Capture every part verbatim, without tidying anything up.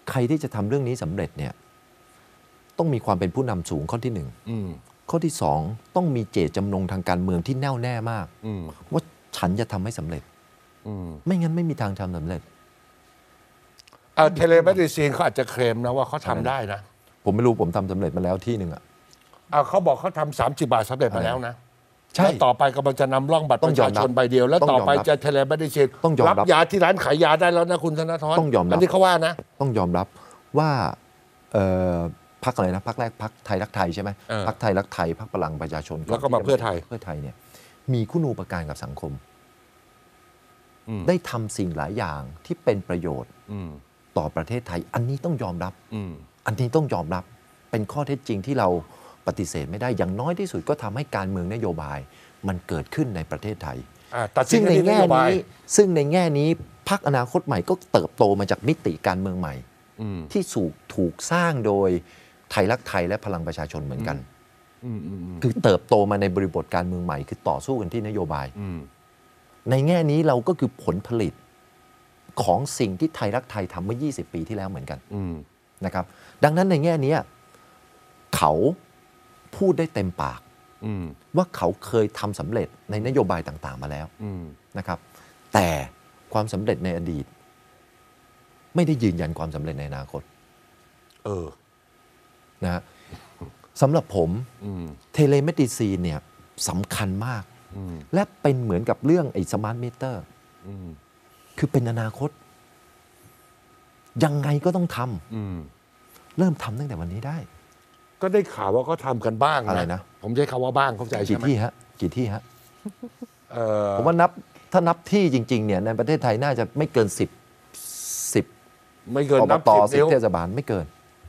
ใครที่จะทำเรื่องนี้สำเร็จเนี่ยต้องมีความเป็นผู้นำสูงข้อที่หนึ่งข้อที่สองต้องมีเจตจำนงทางการเมืองที่แน่วแน่มากว่าฉันจะทำให้สำเร็จไม่งั้นไม่มีทางทำสำเร็จเทเลเมดิซีนเขาอาจจะเคลมนะว่าเขาทำได้นะผมไม่รู้ผมทำสำเร็จมาแล้วที่หนึ่งอ่ะเขาบอกเขาทำสามสิบบาทสำเร็จมาแล้วนะใช่ต่อไปกำลังจะนำร่องบัตรประชาชนใบเดียวแล้วต่อไปจะเทเลเมดิซีนรับยาที่ร้านขายยาได้แล้วนะคุณธนาธรต้องยอมรับอันนี้เขาว่านะต้องยอมรับว่าพรรคอะไรนะพรรคแรกพรรคไทยรักไทยใช่ไหมพรรคไทยรักไทยพรรคพลังประชาชนแล้วก็มาเพื่อไทยเพื่อไทยเนี่ยมีคุณูปการกับสังคมได้ทำสิ่งหลายอย่างที่เป็นประโยชน์ต่อประเทศไทยอันนี้ต้องยอมรับอันนี้ต้องยอมรับเป็นข้อเท็จจริงที่เราปฏิเสธไม่ได้อย่างน้อยที่สุดก็ทำให้การเมืองนโยบายมันเกิดขึ้นในประเทศไทยซึ่งในแง่นี้ซึ่งในแง่นี้พรรคอนาคตใหม่ก็เติบโตมาจากมิติการเมืองใหม่ที่ถูกถูกสร้างโดยไทยรักไทยและพลังประชาชนเหมือนกันคือเติบโตมาในบริบทการเมืองใหม่คือต่อสู้กันที่นโยบายในแง่นี้เราก็คือผลผลิตของสิ่งที่ไทยรักไทยทำเมื่อยี่สิบปีที่แล้วเหมือนกันนะครับดังนั้นในแง่นี้เขาพูดได้เต็มปากว่าเขาเคยทำสำเร็จในนโยบายต่างๆมาแล้วนะครับแต่ความสำเร็จในอดีตไม่ได้ยืนยันความสำเร็จในอนาคตเออนะฮะสำหรับผมเทเลเมดิซีนเนี่ยสำคัญมากและเป็นเหมือนกับเรื่องไอ้สมาร์ทมิเตอร์คือเป็นอนาคตยังไงก็ต้องทำเริ่มทำตั้งแต่วันนี้ได้ก็ได้ข่าวว่าก็ทำกันบ้างอะไรนะผมใช้คำว่าบ้างเข้าใจใช่ไหมกี่ที่ฮะกี่ที่ฮะผมว่านับถ้านับที่จริงๆเนี่ยในประเทศไทยน่าจะไม่เกินสิบสิบไม่เกินนับต่อสิบเทศบาลไม่เกิน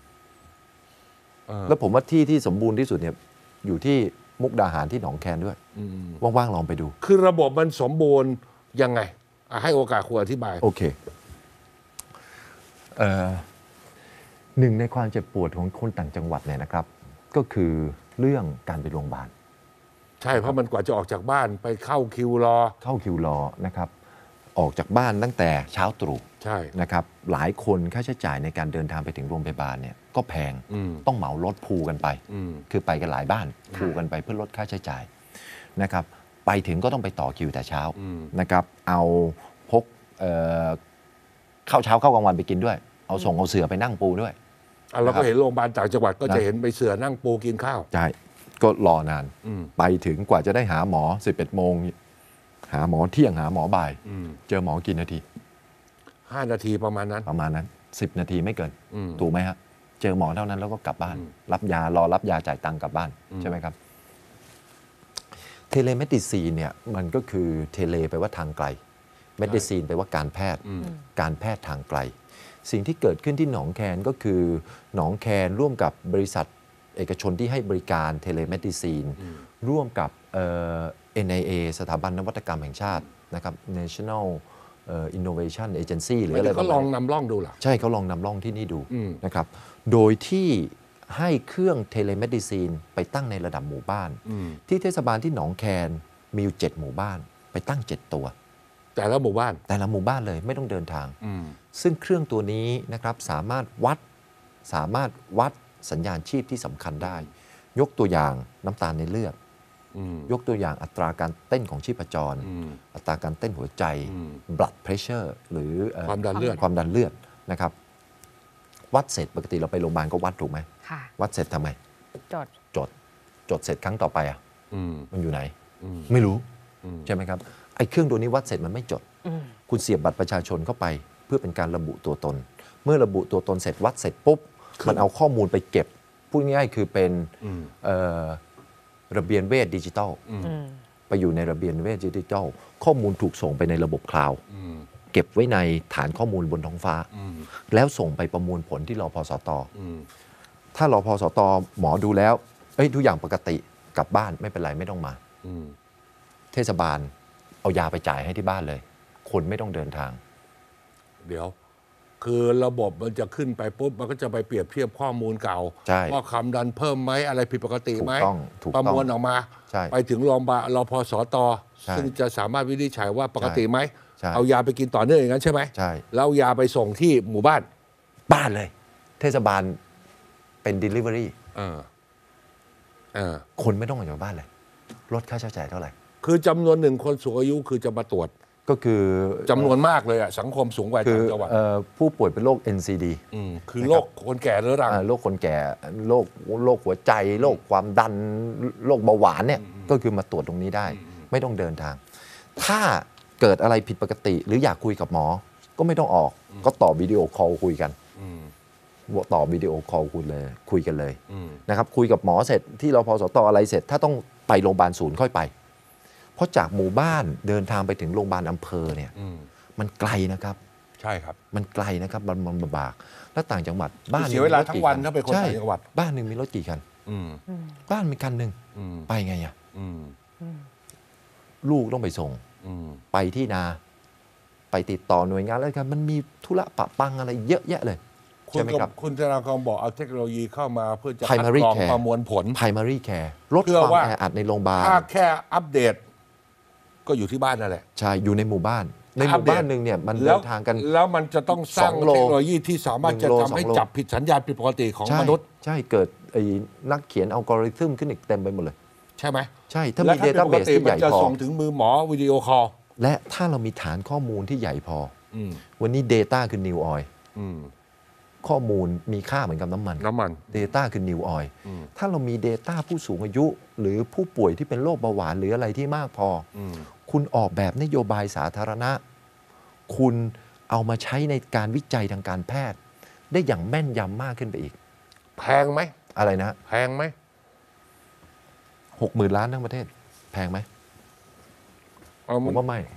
แล้วผมว่าที่ที่สมบูรณ์ที่สุดเนี่ยอยู่ที่มุกดาหารที่หนองแคนด้วยว่างๆลองไปดูคือระบบมันสมบูรณ์ยังไงให้โอกาสคุณอธิบายโอเคหนึ่งในความเจ็บปวดของคนต่างจังหวัดเนี่ยนะครับก็คือเรื่องการไปโรงพยาบาลใช่เพราะมันกว่าจะออกจากบ้านไปเข้าคิวรอเข้าคิวรอนะครับออกจากบ้านตั้งแต่เช้าตรู่ใช่นะครับหลายคนค่าใช้จ่ายในการเดินทางไปถึงโรงพยาบาลเนี่ยก็แพงต้องเหมารถพูกันไปคือไปกันหลายบ้านพูกันไปเพื่อลดค่าใช้จ่ายนะครับไปถึงก็ต้องไปต่อคิวแต่เช้านะครับเอาพกข้าวเช้าข้าวกลางวันไปกินด้วยเอาส่งเอาเสือไปนั่งปูด้วยเราก็เห็นโรงพยาบาลต่างจังหวัดก็จะเห็นไปเสือนั่งปูกินข้าวใช่ก็รอนานไปถึงกว่าจะได้หาหมอสิบเอ็ดโมงหาหมอเที่ยงหาหมอบ่ายเจอหมอกี่นาทีห้านาทีประมาณนั้นประมาณนั้นสิบนาทีไม่เกินถูกไหมฮะเจอหมอเท่านั้นแล้วก็กลับบ้านรับยารอรับยาจ่ายตังค์กลับบ้านใช่ไหมครับเทเลเมดิซีนเนี่ยมันก็คือเทเลแปลว่าทางไกลเมดิซีนแปลว่าการแพทย์การแพทย์ทางไกลสิ่งที่เกิดขึ้นที่หนองแคนก็คือหนองแคนร่วมกับบริษัทเอกชนที่ให้บริการเทเลเมดิซีนร่วมกับ เอ็น ไอ เอ สถาบันนวัตกรรมแห่งชาตินะครับ National Innovation Agency หรืออะไรเขาลองนำร่องดูหรอใช่เขาลองนำร่องที่นี่ดูนะครับโดยที่ให้เครื่องเทเลเมดิซีนไปตั้งในระดับหมู่บ้านที่เทศบาลที่หนองแคนมีอยู่เจ็ดหมู่บ้านไปตั้งเจ็ดตัวแต่ละหมู่บ้านแต่ละหมู่บ้านเลยไม่ต้องเดินทางซึ่งเครื่องตัวนี้นะครับสามารถวัดสามารถวัดสัญญาณชีพที่สำคัญได้ยกตัวอย่างน้ำตาลในเลือดยกตัวอย่างอัตราการเต้นของชีพจรอัตราการเต้นหัวใจ blood pressure หรือความดันเลือดความดันเลือดนะครับวัดเสร็จปกติเราไปโรงพยาบาลก็วัดถูกไหมวัดเสร็จทำไมจดจดจดเสร็จครั้งต่อไปอ่ะมันอยู่ไหนไม่รู้ใช่ไหมครับไอ้เครื่องตัวนี้วัดเสร็จมันไม่จดคุณเสียบบัตรประชาชนเข้าไปเพื่อเป็นการระบุตัวตนเมื่อระบุตัวตนเสร็จวัดเสร็จปุ๊บมันเอาข้อมูลไปเก็บพูดง่ายๆคือเป็นระเบียนเวชดิจิทัลไปอยู่ในระเบียนเวชดิจิทัลข้อมูลถูกส่งไปในระบบคลาวด์เก็บไว้ในฐานข้อมูลบนท้องฟ้าแล้วส่งไปประมวลผลที่รพสตถ้ารพสตหมอดูแล้วเอ้ยทุกอย่างปกติกลับบ้านไม่เป็นไรไม่ต้องมาเทศบาลเอายาไปจ่ายให้ที่บ้านเลยคนไม่ต้องเดินทางเดี๋ยวคือระบบมันจะขึ้นไปปุ๊บมันก็จะไปเปรียบเทียบข้อมูลเก่าว่าความดันเพิ่มไหมอะไรผิดปกติไหมประมวลออกมาไปถึงโรงพยาบาลรพสตซึ่งจะสามารถวินิจฉัยว่าปกติไหมเอายาไปกินต่อเนื่องอย่างนั้นใช่ไหมแล้วยาไปส่งที่หมู่บ้านบ้านเลย เทศบาลเป็น delivery เออเออคนไม่ต้องออกจากบ้านเลยลดค่าใช้จ่ายเท่าไหร่คือจำนวนหนึ่งคนสูงอายุคือจะมาตรวจก็คือจำนวนมากเลยอะสังคมสูงวัยต่างจังหวัดผู้ป่วยเป็นโรค เอ็น ซี ดีคือโรคคนแก่เรื้อรังโรคคนแก่โรคโรคหัวใจโรคความดันโรคเบาหวานเนี่ยก็คือมาตรวจตรงนี้ได้ไม่ต้องเดินทางถ้าเกิดอะไรผิดปกติหรืออยากคุยกับหมอก็ไม่ต้องออกก็ต่อวิดีโอคอลคุยกันต่อวิดีโอคอลคุยเลยคุยกันเลยนะครับคุยกับหมอเสร็จที่รพสตอะไรเสร็จถ้าต้องไปโรงพยาบาลศูนย์ค่อยไปเพราะจากหมู่บ้านเดินทางไปถึงโรงพยาบาลอำเภอเนี่ยมันไกลนะครับใช่ครับมันไกลนะครับมันมันลำบากแล้วต่างจังหวัดบ้านเสียเวลาทั้งวันถ้าเป็นคนต่างจังหวัดบ้านหนึ่งมีรถกี่คันบ้านมีคันหนึ่งไปไงอ่ะลูกต้องไปส่งไปที่นาไปติดต่อหน่วยงานอะไรกันมันมีธุระปะปังอะไรเยอะแยะเลยใช่ไหมครับคุณธนากรบอกเอาเทคโนโลยีเข้ามาเพื่อจะคัดกรองประมวลผล primary care ลดความแออัดในโรงพยาบาลถ้าแค่อัปเดตก็อยู่ที่บ้านนั่นแหละใช่อยู่ในหมู่บ้านในหมู่บ้านหนึ่งเนี่ยมันเดินทางกันแล้วมันจะต้องสร้างเทคโนโลยีที่สามารถจะทำให้จับผิดสัญญาณผิดปกติของมนุษย์ใช่เกิดไอ้นักเขียนอัลกอริทึมขึ้นอีกเต็มไปหมดเลยใช่ไหมใช่ถ้ามี database ที่ใหญ่พอจะส่งถึงมือหมอวิดีโอคอลและถ้าเรามีฐานข้อมูลที่ใหญ่พอวันนี้ Data คือ New Oil ข้อมูลมีค่าเหมือนกับน้ำมันน้ำมัน Data คือ New Oil ถ้าเรามี Data ผู้สูงอายุหรือผู้ป่วยที่เป็นโรคเบาหวานหรืออะไรที่มากพอคุณออกแบบนโยบายสาธารณะคุณเอามาใช้ในการวิจัยทางการแพทย์ได้อย่างแม่นยำมากขึ้นไปอีกแพงไหมอะไรนะแพงไหมหกหมื่นล้านทั้งประเทศแพงไหมผมว่าไม่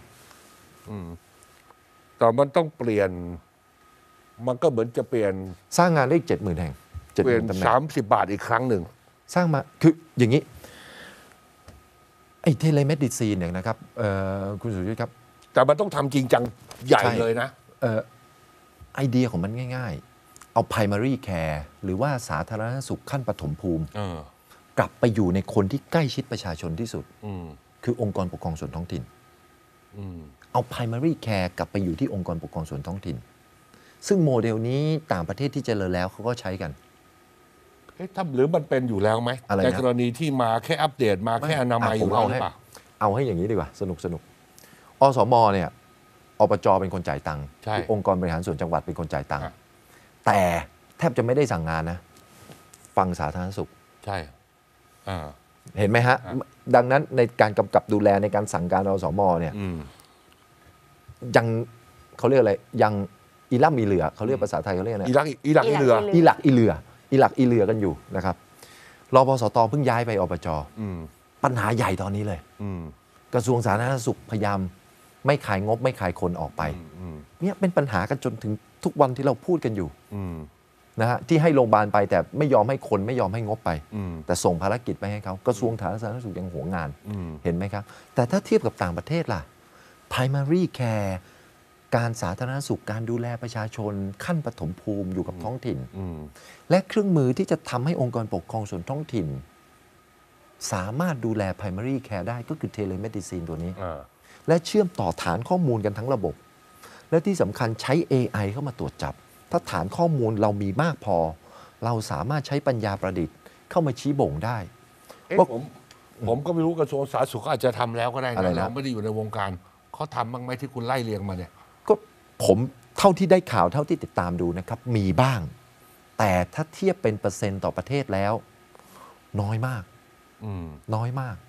แต่มันต้องเปลี่ยนมันก็เหมือนจะเปลี่ยนสร้างงานได้เจ็ดหมื่นแห่งเปลี่ยนสามสิบบาทอีกครั้งหนึ่งสร้างมาคืออย่างนี้ไอ้เทเลเมดิซีนเนี่ยนะครับคุณสุริยครับแต่มันต้องทำจริงจังใหญ่เลยนะไอเดียของมันง่ายๆเอา primary care หรือว่าสาธารณสุขขั้นปฐมภูมิกลับไปอยู่ในคนที่ใกล้ชิดประชาชนที่สุดคือองค์กรปกครองส่วนท้องถิ่นเอา primary care กลับไปอยู่ที่องค์กรปกครองส่วนท้องถิ่นซึ่งโมเดลนี้ต่างประเทศที่เจริญแล้วเขาก็ใช้กันเอ๊ะถ้าหรือมันเป็นอยู่แล้วไหมในกรณีที่มาแค่อัปเดตมาแค่อนามัยอยู่แล้วหรือเปล่าเอาให้อย่างนี้ดีกว่าสนุกสนุกอสมเนี่ยอบจเป็นคนจ่ายตังค์องค์กรบริหารส่วนจังหวัดเป็นคนจ่ายตังค์แต่แทบจะไม่ได้สั่งงานนะฟังสาธารณสุขใช่เห็นไหมฮะดังนั้นในการกำกับดูแลในการสั่งการอสมเนี่ยยังเขาเรียกอะไรยังอีลักอีเหลือเขาเรียกภาษาไทยเขาเรียกอะไรอีลักอีลักอีเหลืออีลักอีเหลืออีลักอีเหลือกันอยู่นะครับรพสตเพิ่งย้ายไปอบจปัญหาใหญ่ตอนนี้เลยกระทรวงสาธารณสุขพยายามไม่ขายงบไม่ขายคนออกไปเนี่ยเป็นปัญหากันจนถึงทุกวันที่เราพูดกันอยู่นะฮะที่ให้โรงพยาบาลไปแต่ไม่ยอมให้คนไม่ยอมให้งบไปแต่ส่งภารกิจไปให้เขากระทรวงสาธารณสุขยังหัวงานเห็นไหมครับแต่ถ้าเทียบกับต่างประเทศล่ะ primary care การสาธารณสุขการดูแลประชาชนขั้นปฐมภูมิอยู่กับท้องถิ่นและเครื่องมือที่จะทำให้องค์กรปกครองส่วนท้องถิ่นสามารถดูแล primary care ได้ก็คือ telemedicine ตัวนี้และเชื่อมต่อฐานข้อมูลกันทั้งระบบและที่สำคัญใช้ เอ ไอ เข้ามาตรวจจับถ้าฐานข้อมูลเรามีมากพอเราสามารถใช้ปัญญาประดิษฐ์เข้ามาชี้บ่งได้ผมผมก็ไม่รู้กระทรวงสาธารณสุขอาจจะทำแล้วก็ได้นะเราไม่ได้อยู่ในวงการเขาทำบ้างไหมที่คุณไล่เรียงมาเนี่ยก็ผมเท่าที่ได้ข่าวเท่าที่ติดตามดูนะครับมีบ้างแต่ถ้าเทียบเป็นเปอร์เซ็นต์ต่อประเทศแล้วน้อยมากน้อยมาก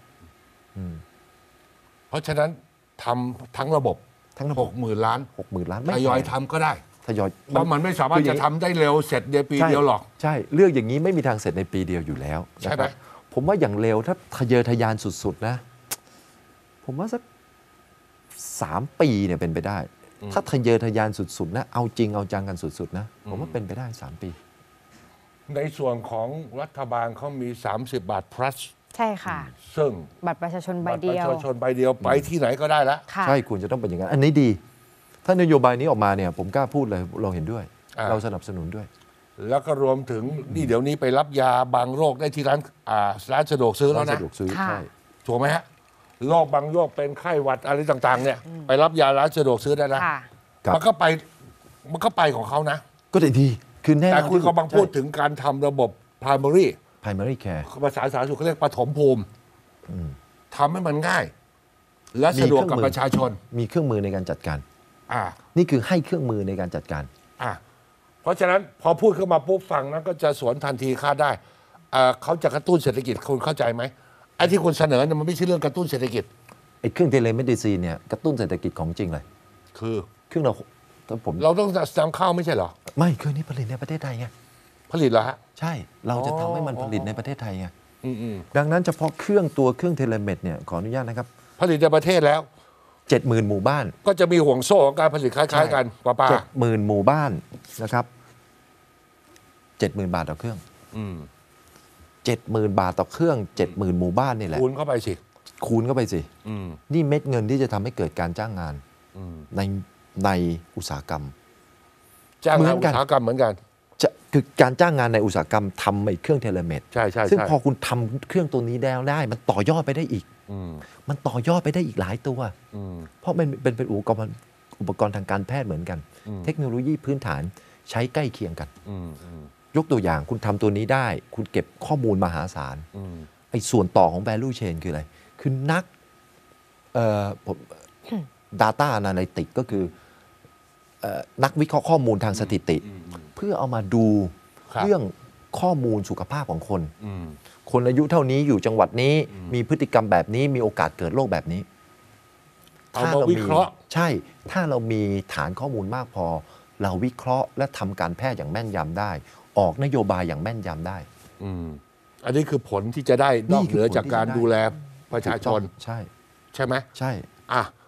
เพราะฉะนั้นทำทั้งระบบทั้งระบบหกหมื่นล้านหกหมื่นล้านทยอยทำก็ได้ทยอยเพราะมันไม่สามารถจะทำได้เร็วเสร็จในปีเดียวหรอกใช่เรื่องอย่างนี้ไม่มีทางเสร็จในปีเดียวอยู่แล้วใช่ไหมผมว่าอย่างเร็วถ้าทะเยอทะยานสุดๆนะผมว่าสักสามปีเนี่ยเป็นไปได้ถ้าทะเยอทะยานสุดๆนะเอาจริงเอาจังกันสุดๆนะผมว่าเป็นไปได้สามปีในส่วนของรัฐบาลเขามีสามสิบบาท plus ใช่ค่ะซึ่งบัตรประชาชนใบเดียวบัตรประชาชนใบเดียวไปที่ไหนก็ได้แล้วใช่คุณจะต้องเป็นอย่างนั้นอันนี้ดีถ้านโยบายนี้ออกมาเนี่ยผมกล้าพูดเลยเราเห็นด้วยเราสนับสนุนด้วยแล้วก็รวมถึงนี่เดี๋ยวนี้ไปรับยาบางโรคได้ที่ร้านอ่าร้านสะดวกซื้อแล้วนะสะดวกซื้อใช่ถูกไหมฮะโรคบางโรคเป็นไข้หวัดอะไรต่างๆเนี่ยไปรับยาร้านสะดวกซื้อได้แล้วมันก็ไปมันก็ไปของเขานะก็ได้ดีคือแน่นอนแต่คุณกำลังพูดถึงการทำระบบ primary primary care ภาษาสาธารณสุขเขาเรียกปฐมภูมิทำให้มันง่าย และสะดวกกับประชาชนมีเครื่องมือในการจัดการอ่านี่คือให้เครื่องมือในการจัดการอ่าเพราะฉะนั้นพอพูดขึ้นมาปุ๊บฟังนั้นก็จะสวนทันทีคาดได้เขาจะกระตุ้นเศรษฐกิจคุณเข้าใจไหมไอ้ที่คุณเสนอเนี่ยมันไม่ใช่เรื่องกระตุ้นเศรษฐกิจไอ้เครื่องเทเลเมดิซีนเนี่ยกระตุ้นเศรษฐกิจของจริงเลยคือเครื่องเราผมเราต้องนำเข้าไม่ใช่เหรอไม่เครื่องนี้ผลิตในประเทศไทยไงผลิตเหรอฮะใช่เราจะทำให้มันผลิตในประเทศไทยไงดังนั้นเฉพาะเครื่องตัวเครื่องเทเลเมดเนี่ยขออนุญาตนะครับผลิตในประเทศแล้วเจ็ดหมื่นหมู่บ้านก็จะมีห่วงโซ่ของการผลิตคล้ายๆกันป้าป้าเจ็ดหมื่นหมู่บ้านนะครับเจ็ดหมื่นบาทต่อเครื่องเจ็ดหมื่นบาทต่อเครื่องเจ็ดหมื่นหมู่บ้านนี่แหละคูณเข้าไปสิคูณเข้าไปสินี่เม็ดเงินที่จะทำให้เกิดการจ้างงานในในอุตสาหกรรมจ้างงานอุตสาหกรรมเหมือนกันจะคือการจ้างงานในอุตสาหกรรมทำไอ้เครื่องเทเลเมดใช่ใช่ซึ่งพอคุณทำเครื่องตัวนี้แล้วได้มันต่อยอดไปได้อีกมันต่อยอดไปได้อีกหลายตัวเพราะมันเป็นเป็นอุปกรณ์อุปกรณ์ทางการแพทย์เหมือนกันเทคโนโลยีพื้นฐานใช้ใกล้เคียงกันยกตัวอย่างคุณทำตัวนี้ได้คุณเก็บข้อมูลมหาศาลไอ้ส่วนต่อของ value chain คืออะไรคือนักเอ่อผม data analytics ก็คือนักวิเคราะห์ข้อมูลทางสถิติเพื่อเอามาดูเรื่องข้อมูลสุขภาพของคนคนอายุเท่านี้อยู่จังหวัดนี้มีพฤติกรรมแบบนี้มีโอกาสเกิดโรคแบบนี้ถ้าเราวิเคราะห์ใช่ถ้าเรามีฐานข้อมูลมากพอเราวิเคราะห์และทำการแพทย์อย่างแม่นยำได้ออกนโยบายอย่างแม่นยำได้อันนี้คือผลที่จะได้นอกเหนือจากการดูแลประชาชนใช่ใช่ไหมใช่อ่ะ